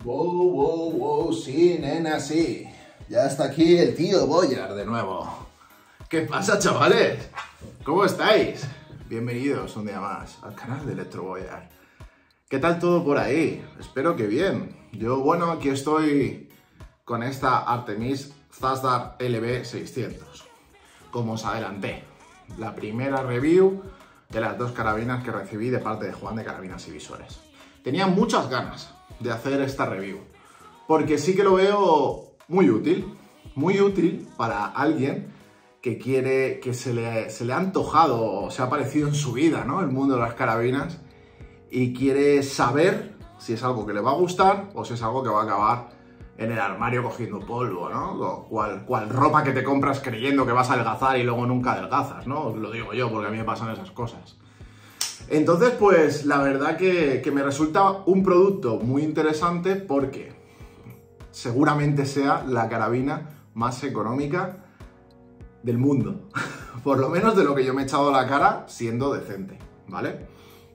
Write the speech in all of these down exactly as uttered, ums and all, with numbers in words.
Wow, wow, wow, sí, nena, sí. Ya está aquí el tío Boyar de nuevo. ¿Qué pasa, chavales? ¿Cómo estáis? Bienvenidos un día más al canal de Electro Boyar. ¿Qué tal todo por ahí? Espero que bien. Yo, bueno, aquí estoy con esta Artemis Zastar L B seiscientos. Como os adelanté, la primera review de las dos carabinas que recibí de parte de Juan de Carabinas y Visores. Tenía muchas ganas de hacer esta review, porque sí que lo veo muy útil, muy útil para alguien que quiere, que se le, se le ha antojado o se ha parecido en su vida, ¿no?, el mundo de las carabinas, y quiere saber si es algo que le va a gustar o si es algo que va a acabar en el armario cogiendo polvo, ¿no? Cual, cual ropa que te compras creyendo que vas a adelgazar y luego nunca adelgazas, ¿no? Os lo digo yo porque a mí me pasan esas cosas. Entonces, pues la verdad que, que me resulta un producto muy interesante porque seguramente sea la carabina más económica del mundo. Por lo menos de lo que yo me he echado a la cara siendo decente, ¿vale?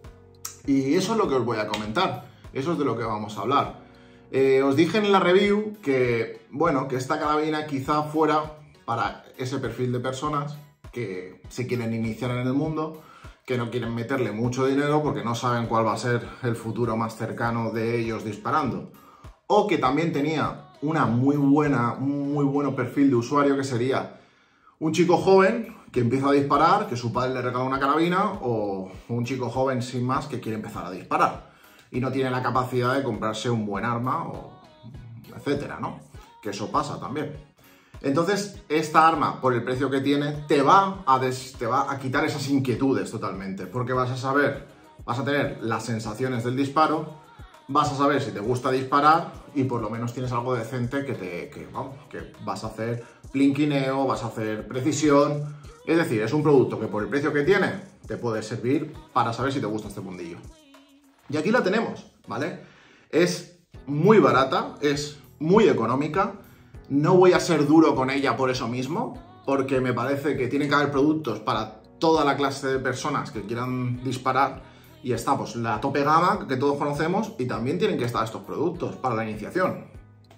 Y eso es lo que os voy a comentar, eso es de lo que vamos a hablar. Eh, os dije en la review que, bueno, que esta carabina quizá fuera para ese perfil de personas que se quieren iniciar en el mundo, que no quieren meterle mucho dinero porque no saben cuál va a ser el futuro más cercano de ellos disparando. O que también tenía una muy buena, un muy buen perfil de usuario, que sería un chico joven que empieza a disparar, que su padre le regala una carabina, o un chico joven sin más que quiere empezar a disparar y no tiene la capacidad de comprarse un buen arma, o etcétera, ¿no? Que eso pasa también. Entonces, esta arma, por el precio que tiene, te va a, des, te va a quitar esas inquietudes totalmente, porque vas a saber, vas a tener las sensaciones del disparo, vas a saber si te gusta disparar y por lo menos tienes algo decente que, te, que, vamos, que vas a hacer plinquineo, vas a hacer precisión. Es decir, es un producto que por el precio que tiene te puede servir para saber si te gusta este mundillo. Y aquí la tenemos, ¿vale? Es muy barata, es muy económica. No voy a ser duro con ella por eso mismo, porque me parece que tiene que haber productos para toda la clase de personas que quieran disparar, y está pues la tope gama que todos conocemos, y también tienen que estar estos productos para la iniciación.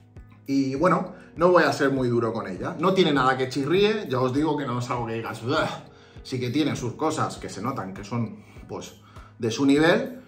Y bueno, no voy a ser muy duro con ella. No tiene nada que chirríe, ya os digo que no es algo que digas, ugh. Sí que tiene sus cosas que se notan que son pues de su nivel,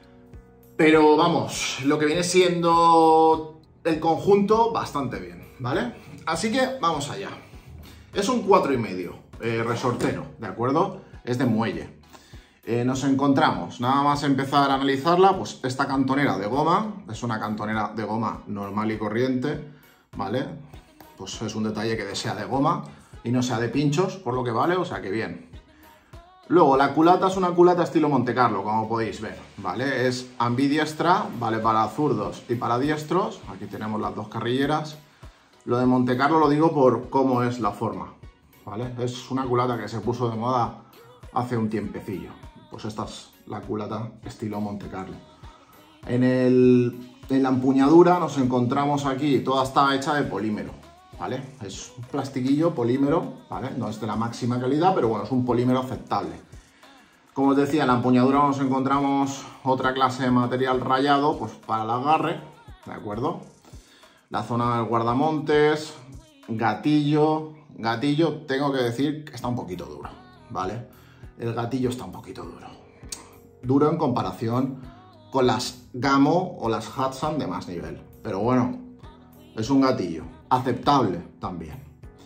pero vamos, lo que viene siendo el conjunto bastante bien, ¿vale? Así que vamos allá. Es un cuatro y medio, eh, resortero, ¿de acuerdo? Es de muelle. Eh, nos encontramos, nada más empezar a analizarla, pues esta cantonera de goma, es una cantonera de goma normal y corriente, ¿vale? Pues es un detalle que sea de goma y no sea de pinchos, por lo que vale, o sea que bien. Luego, la culata es una culata estilo Monte Carlo, como podéis ver, ¿vale? Es ambidiestra, vale para zurdos y para diestros. Aquí tenemos las dos carrilleras. Lo de Monte Carlo lo digo por cómo es la forma, ¿vale? Es una culata que se puso de moda hace un tiempecillo. Pues esta es la culata estilo Monte Carlo. En, el, en la empuñadura nos encontramos aquí, toda está hecha de polímero, ¿vale? Es un plastiquillo polímero, ¿vale? No es de la máxima calidad, pero bueno, es un polímero aceptable. Como os decía, en la empuñadura nos encontramos otra clase de material rayado, pues para el agarre, ¿de acuerdo? La zona del guardamontes, gatillo, gatillo, tengo que decir que está un poquito duro, ¿vale? El gatillo está un poquito duro. Duro en comparación con las Gamo o las Hudson de más nivel, pero bueno, es un gatillo aceptable también.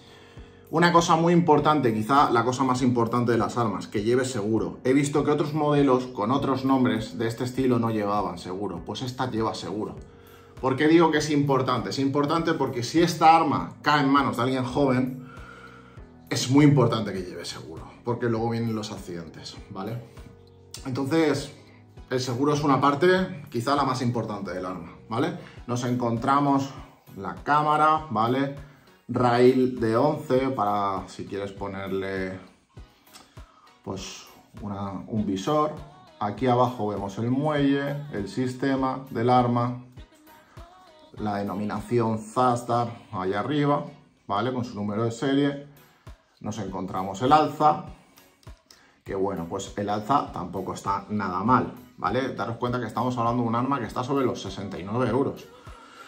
Una cosa muy importante, quizá la cosa más importante de las armas, que lleve seguro. He visto que otros modelos con otros nombres de este estilo no llevaban seguro, pues esta lleva seguro. ¿Por qué digo que es importante? Es importante porque si esta arma cae en manos de alguien joven, es muy importante que lleve seguro, porque luego vienen los accidentes, ¿vale? Entonces, el seguro es una parte, quizá la más importante del arma, ¿vale? Nos encontramos la cámara, ¿vale? Rail de once para si quieres ponerle pues una, un visor. Aquí abajo vemos el muelle, el sistema del arma, la denominación Zastar allá arriba, ¿vale? Con su número de serie. Nos encontramos el alza, que bueno, pues el alza tampoco está nada mal, ¿vale? Daros cuenta que estamos hablando de un arma que está sobre los sesenta y nueve euros.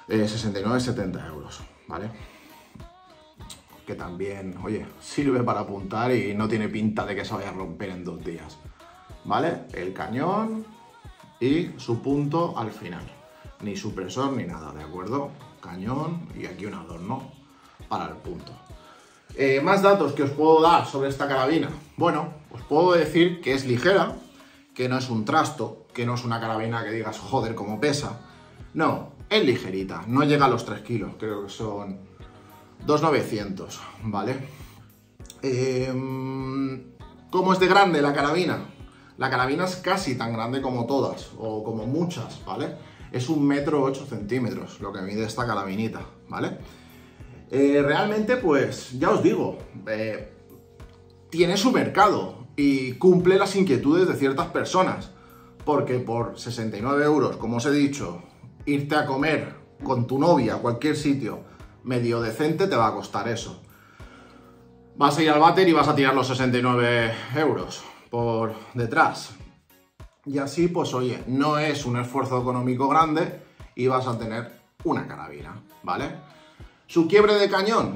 eh, sesenta y nueve setenta euros, ¿vale? Que también, oye, sirve para apuntar y no tiene pinta de que se vaya a romper en dos días, ¿vale? El cañón y su punto al final. Ni supresor ni nada, ¿de acuerdo? Cañón y aquí un adorno para el punto. Eh, más datos que os puedo dar sobre esta carabina. Bueno, os puedo decir que es ligera, que no es un trasto, que no es una carabina que digas, joder, cómo pesa. No, es ligerita, no llega a los tres kilos, creo que son dos mil novecientos, ¿vale? Eh, ¿Cómo es de grande la carabina? La carabina es casi tan grande como todas, o como muchas, ¿vale? Es un metro ocho centímetros lo que mide esta carabinita, ¿vale? Eh, realmente, pues, ya os digo, eh, tiene su mercado y cumple las inquietudes de ciertas personas, porque por sesenta y nueve euros, como os he dicho, irte a comer con tu novia a cualquier sitio medio decente te va a costar eso. Vas a ir al váter y vas a tirar los sesenta y nueve euros por detrás. Y así, pues oye, no es un esfuerzo económico grande y vas a tener una carabina, ¿vale? Su quiebre de cañón,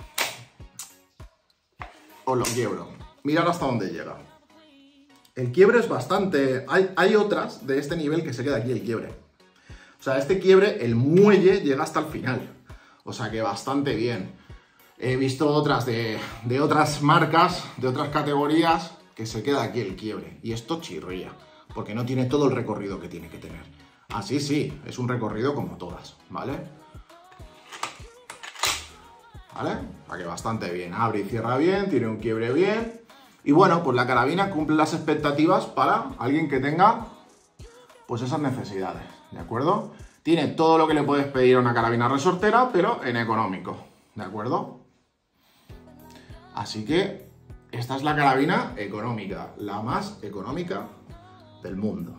os lo quiebro. Mirad hasta dónde llega. El quiebre es bastante... Hay, hay otras de este nivel que se queda aquí el quiebre. O sea, este quiebre, el muelle llega hasta el final. O sea que bastante bien. He visto otras de, de otras marcas, de otras categorías, que se queda aquí el quiebre. Y esto chirría, porque no tiene todo el recorrido que tiene que tener. Así sí, es un recorrido como todas, ¿vale? ¿Vale? O sea que bastante bien. Abre y cierra bien, tiene un quiebre bien. Y bueno, pues la carabina cumple las expectativas para alguien que tenga pues esas necesidades, ¿de acuerdo? Tiene todo lo que le puedes pedir a una carabina resortera, pero en económico, ¿de acuerdo? Así que esta es la carabina económica, la más económica del mundo.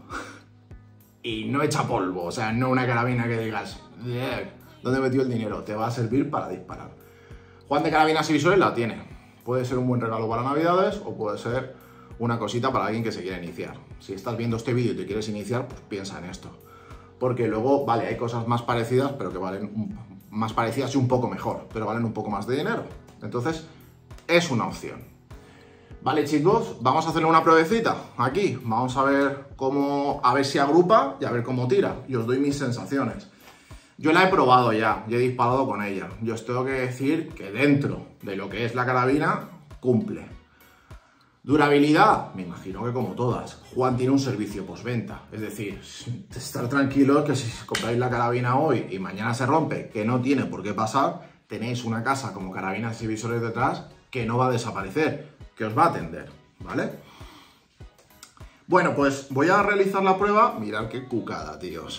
Y no echa polvo, o sea, no una carabina que digas, ¿dónde metió el dinero? Te va a servir para disparar. Juan de Carabinas y Visores la tiene. Puede ser un buen regalo para Navidades o puede ser una cosita para alguien que se quiera iniciar. Si estás viendo este vídeo y te quieres iniciar, pues piensa en esto. Porque luego, vale, hay cosas más parecidas, pero que valen un, más parecidas y un poco mejor, pero valen un poco más de dinero. Entonces, es una opción. Vale, chicos, vamos a hacerle una pruebecita aquí. Vamos a ver cómo, a ver si agrupa y a ver cómo tira. Y os doy mis sensaciones. Yo la he probado ya, y he disparado con ella. Yo os tengo que decir que dentro de lo que es la carabina, cumple. Durabilidad, me imagino que como todas. Juan tiene un servicio postventa, es decir, estar tranquilos que si compráis la carabina hoy y mañana se rompe, que no tiene por qué pasar, tenéis una casa como Carabinas y Visores detrás que no va a desaparecer, que os va a atender, ¿vale? Bueno, pues voy a realizar la prueba. Mirad qué cucada, tíos.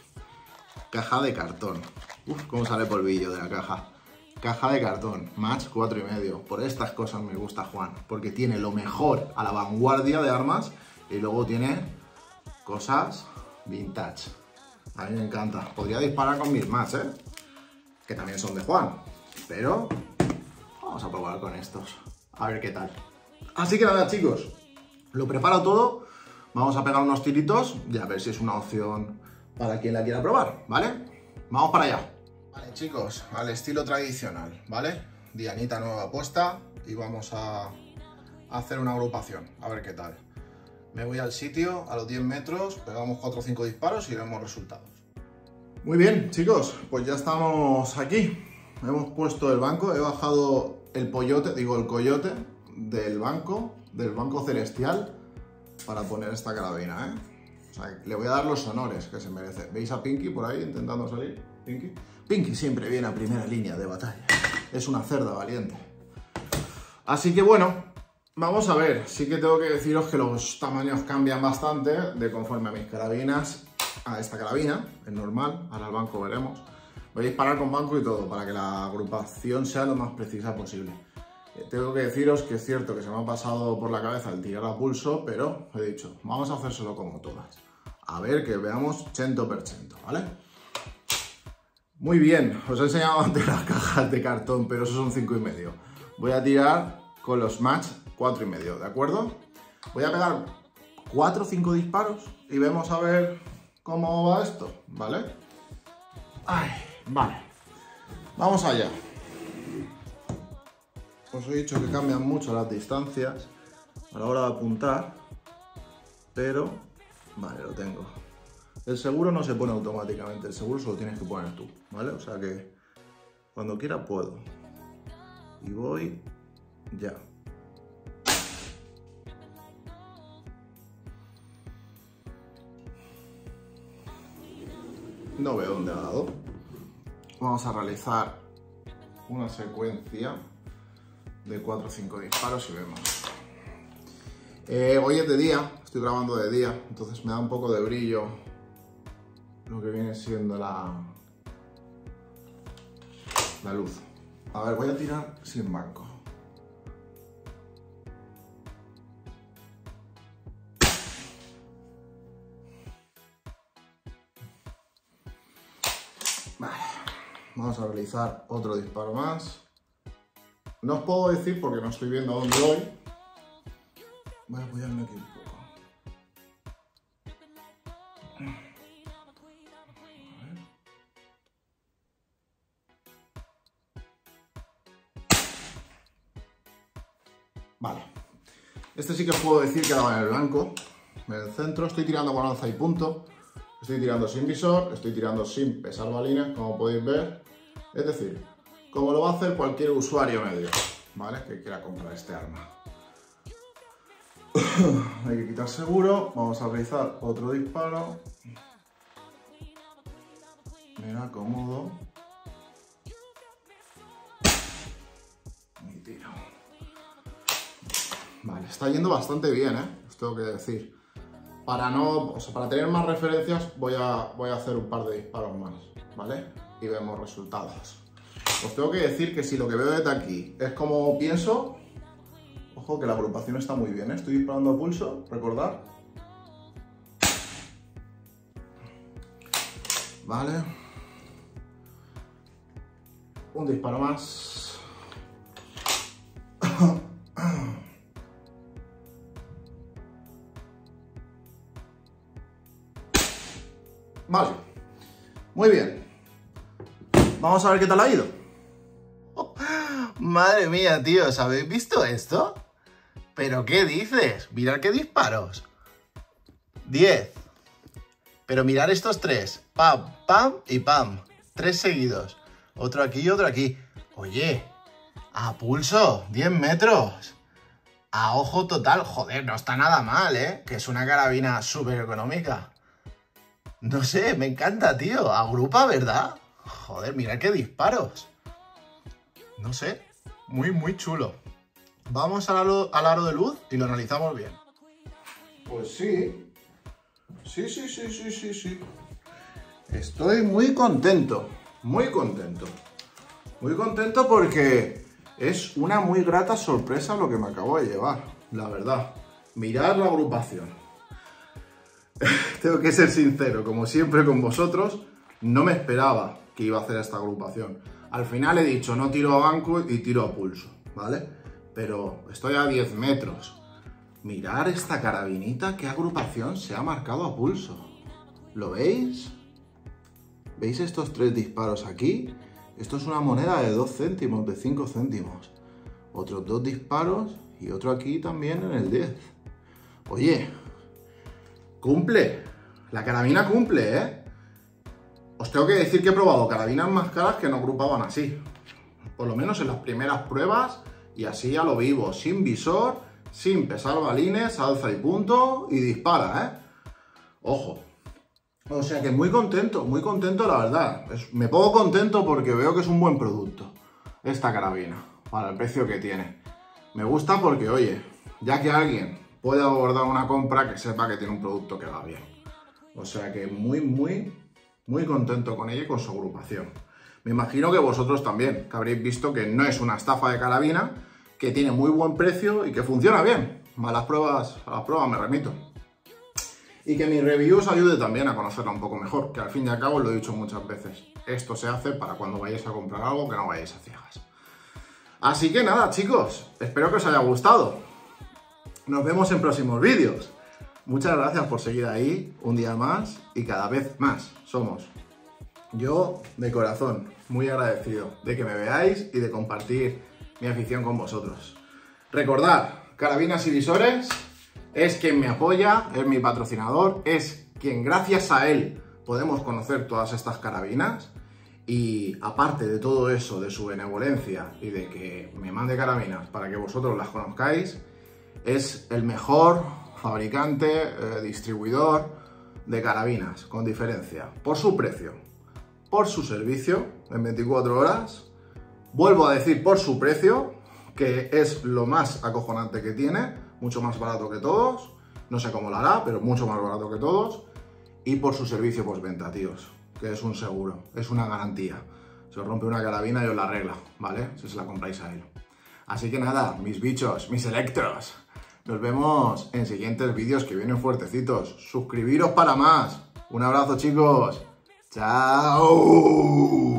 Caja de cartón. Uf, cómo sale polvillo de la caja. Caja de cartón, match cuatro y medio. Por estas cosas me gusta Juan, porque tiene lo mejor a la vanguardia de armas y luego tiene cosas vintage. A mí me encanta. Podría disparar con mis match, ¿eh? Que también son de Juan. Pero vamos a probar con estos. A ver qué tal. Así que nada, chicos. Lo preparo todo. Vamos a pegar unos tiritos y a ver si es una opción para quien la quiera probar, ¿vale? Vamos para allá. Vale, chicos, al estilo tradicional, ¿vale? Dianita nueva puesta y vamos a hacer una agrupación, a ver qué tal. Me voy al sitio, a los diez metros, pegamos cuatro o cinco disparos y vemos resultados. Muy bien, chicos, pues ya estamos aquí. Hemos puesto el banco, he bajado el pollote, digo el coyote del banco, del banco celestial, para poner esta carabina, ¿eh? O sea, le voy a dar los honores que se merece. ¿Veis a Pinky por ahí intentando salir? Pinky. Pinky siempre viene a primera línea de batalla. Es una cerda valiente. Así que bueno, vamos a ver. Sí que tengo que deciros que los tamaños cambian bastante de conforme a mis carabinas a esta carabina. Es normal, ahora al banco veremos. Voy a disparar con banco y todo para que la agrupación sea lo más precisa posible. Tengo que deciros que es cierto que se me ha pasado por la cabeza el tirar a pulso, pero he dicho, vamos a hacérselo como todas. A ver, que veamos ciento por ciento, ¿vale? Muy bien, os he enseñado antes las cajas de cartón, pero esos son cinco y medio. Voy a tirar con los match cuatro y medio, ¿de acuerdo? Voy a pegar cuatro o cinco disparos y vemos a ver cómo va esto, ¿vale? Ay, Vale, vamos allá. Os he dicho que cambian mucho las distancias a la hora de apuntar, pero vale, lo tengo. El seguro no se pone automáticamente, el seguro solo tienes que poner tú, ¿vale? O sea que cuando quiera puedo. Y voy ya. No veo dónde ha dado. Vamos a realizar una secuencia de cuatro o cinco disparos y vemos. Eh, hoy es de día, estoy grabando de día, entonces me da un poco de brillo lo que viene siendo la, la luz. A ver, voy a tirar sin banco. Vale, vamos a realizar otro disparo más. No os puedo decir porque no estoy viendo a dónde voy. Voy a apoyarme aquí un poco. Vale. Este sí que os puedo decir que daba en el blanco. En el centro estoy tirando con alza y punto. Estoy tirando sin visor, estoy tirando sin pesar balines, como podéis ver. Es decir, como lo va a hacer cualquier usuario medio, ¿vale? Que quiera comprar este arma. Hay que quitar seguro. Vamos a realizar otro disparo. Me acomodo. Y tiro. Vale, está yendo bastante bien, ¿eh? Os tengo que decir. Para no, o sea, para tener más referencias voy a, voy a hacer un par de disparos más, ¿vale? Y vemos resultados. Os tengo que decir que si lo que veo desde aquí es como pienso, ojo que la agrupación está muy bien, ¿eh? Estoy disparando a pulso, recordad. Vale. Un disparo más. Vale, muy bien. Vamos a ver qué tal ha ido. Oh, madre mía, tíos, ¿habéis visto esto? ¿Pero qué dices? Mirad qué disparos. diez. Pero mirad estos tres. Pam, pam y pam. Tres seguidos. Otro aquí y otro aquí. Oye, a pulso, diez metros. A ojo total. Joder, no está nada mal, ¿eh? Que es una carabina súper económica. No sé, me encanta, tío. Agrupa, ¿verdad? Joder, mira qué disparos. No sé, muy, muy chulo. Vamos al aro, al aro de luz y lo analizamos bien. Pues sí. Sí, sí, sí, sí, sí, sí. Estoy muy contento, muy contento. Muy contento porque es una muy grata sorpresa lo que me acabo de llevar, la verdad. Mirad la agrupación. Tengo que ser sincero, como siempre con vosotros, no me esperaba que iba a hacer esta agrupación. Al final he dicho, no tiro a banco y tiro a pulso, ¿vale? Pero estoy a diez metros. Mirad esta carabinita, qué agrupación se ha marcado a pulso. ¿Lo veis? ¿Veis estos tres disparos aquí? Esto es una moneda de dos céntimos, de cinco céntimos. Otros dos disparos y otro aquí también en el diez. Oye, cumple. La carabina cumple, ¿eh? Os tengo que decir que he probado carabinas más caras que no agrupaban así. Por lo menos en las primeras pruebas y así ya lo vivo. Sin visor, sin pesar balines, alza y punto y dispara, ¿eh? Ojo. O sea que muy contento, muy contento la verdad. Es, me pongo contento porque veo que es un buen producto esta carabina, para el precio que tiene. Me gusta porque, oye, ya que alguien puede abordar una compra, que sepa que tiene un producto que va bien. O sea que muy, muy, muy contento con ella y con su agrupación. Me imagino que vosotros también, que habréis visto que no es una estafa de carabina, que tiene muy buen precio y que funciona bien. A las pruebas, a las pruebas me remito. Y que mi review os ayude también a conocerla un poco mejor, que al fin y al cabo lo he dicho muchas veces. Esto se hace para cuando vayáis a comprar algo que no vayáis a ciegas. Así que nada, chicos, espero que os haya gustado. Nos vemos en próximos vídeos. Muchas gracias por seguir ahí un día más y cada vez más somos Yo, de corazón, muy agradecido de que me veáis y de compartir mi afición con vosotros. Recordad, Carabinas y Visores es quien me apoya, es mi patrocinador, es quien gracias a él podemos conocer todas estas carabinas. Y aparte de todo eso, de su benevolencia y de que me mande carabinas para que vosotros las conozcáis, es el mejor fabricante, eh, distribuidor de carabinas, con diferencia, por su precio, por su servicio en veinticuatro horas, vuelvo a decir por su precio, que es lo más acojonante que tiene, mucho más barato que todos, no sé cómo lo hará, pero mucho más barato que todos, y por su servicio postventa, tíos, que es un seguro, es una garantía. Se os rompe una carabina y os la arregla, ¿vale? Si se la compráis a él. Así que nada, mis bichos, mis electros, nos vemos en siguientes vídeos que vienen fuertecitos. Suscribiros para más. Un abrazo, chicos. ¡Chao!